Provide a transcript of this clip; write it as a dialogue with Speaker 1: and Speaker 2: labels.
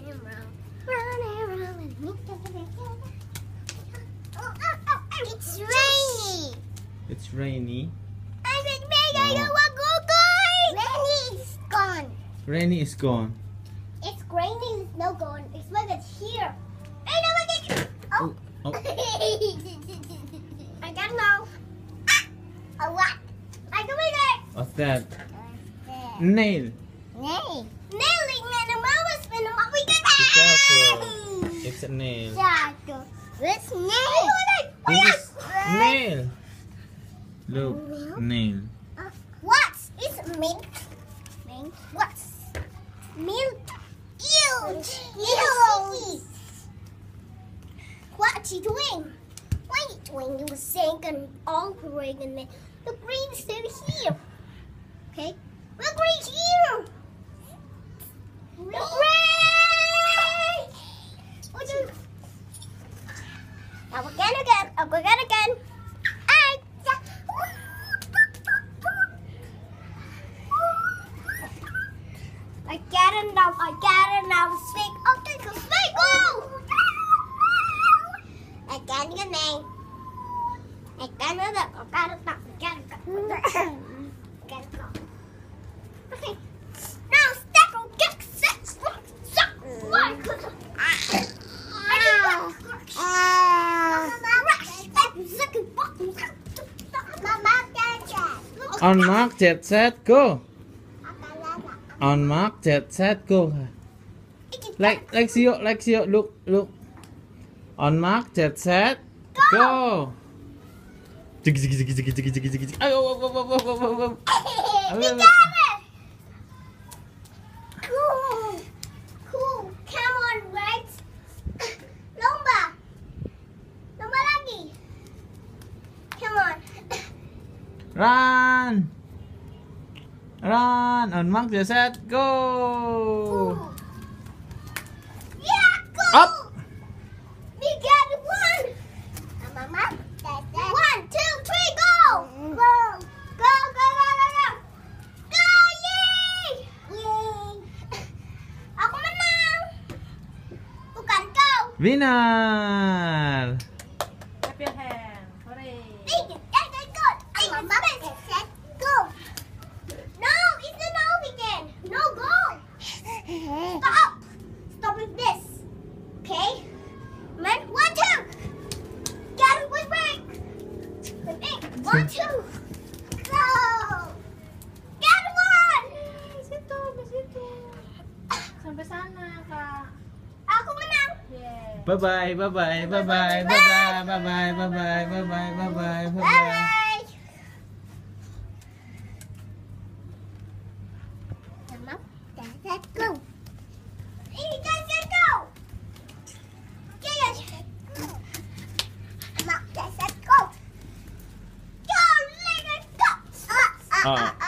Speaker 1: It's rainy.
Speaker 2: It's rainy.
Speaker 1: Rainy is gone.
Speaker 2: Rainy is gone.
Speaker 1: It's rainy. It's no gone. It's like it's here. Oh.
Speaker 2: Oh.
Speaker 1: I don't know. A what? I don't know.
Speaker 2: What's that? Nail.
Speaker 1: Nail. Nailing and a mouse and a mouse.
Speaker 2: Be careful. It's a nail.
Speaker 1: This nail.
Speaker 2: This is nail. Look, nail.
Speaker 1: What is milk? Milk. What's milk? Ew. Ew. What are you doing? What are you doing? You were saying and operating it. The green is still here. Okay? The green's here. The green. What you? Now again. I'll go again. I get it now. Speak. Okay, go speak. Go. I got your name. I got it. Okay. Now step get set. Suck.
Speaker 2: On mark, jet, set, go. On mark, jet, set, go. Like see, look. On mark, jet, set, go.
Speaker 1: Cool. Come on, right? Lomba lagi. Come on.
Speaker 2: Run. On mark, jet, set, go.
Speaker 1: Yeah, go.
Speaker 2: Up.
Speaker 1: We got one. Mama, 1, 2, 3, go. Go. Go, yay. Ako menang. Bukan kau.
Speaker 2: Winner.
Speaker 3: Clap your hand. Hooray.
Speaker 1: Mama, set, go. No, it's a no again. No, go. Stop with this. Okay? Man, 1, 2. Get it with break. 1, 2. Go. Get one.
Speaker 3: Situ. Sampai sana, Kak.
Speaker 1: Aku menang.
Speaker 3: Yeah.
Speaker 2: Bye bye.
Speaker 1: Bye. Mama, let's go. Hey, let's go. Yes. Mama, let's go. Go, let's go.